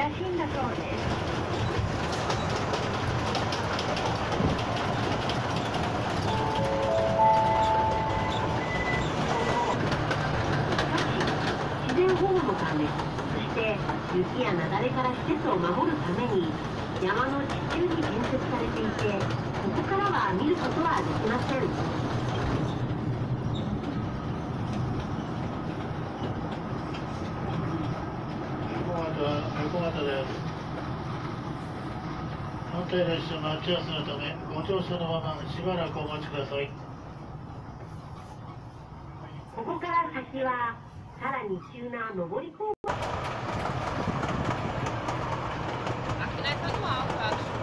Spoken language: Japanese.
しいんだそうです。自然保護のため、そして雪や雪崩から施設を守るために山の地中に建設されていて、ここからは見ることはできません。 横方です。反対列車待ち合わせのためご乗車のまましばらくお待ちください。 ここから先はさらに急な上りコース。 Aqui não é tão alto, acho.